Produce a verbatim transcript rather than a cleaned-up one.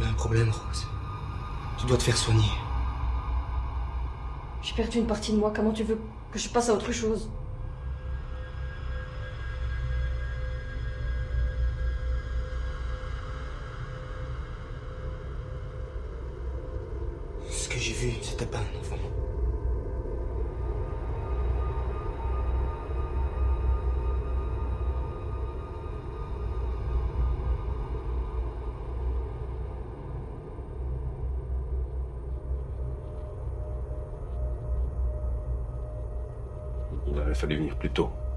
un problème, Rose. Tu dois te faire soigner. J'ai perdu une partie de moi, comment tu veux que je passe à autre chose? Ce que j'ai vu, c'était pas un enfant. Il aurait fallu venir plus tôt.